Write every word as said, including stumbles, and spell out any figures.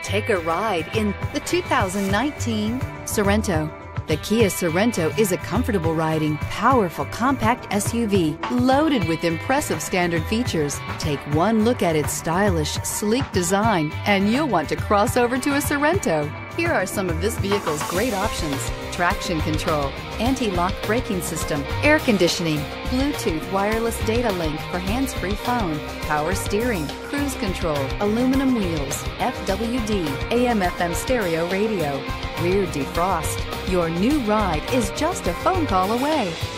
Take a ride in the two thousand nineteen Sorento. The Kia Sorento is a comfortable riding, powerful compact S U V loaded with impressive standard features. Take one look at its stylish, sleek design and you'll want to cross over to a Sorento. Here are some of this vehicle's great options: traction control, anti-lock braking system, air conditioning, Bluetooth wireless data link for hands-free phone, power steering, cruise control, aluminum wheels, F W D, A M F M stereo radio, rear defrost. Your new ride is just a phone call away.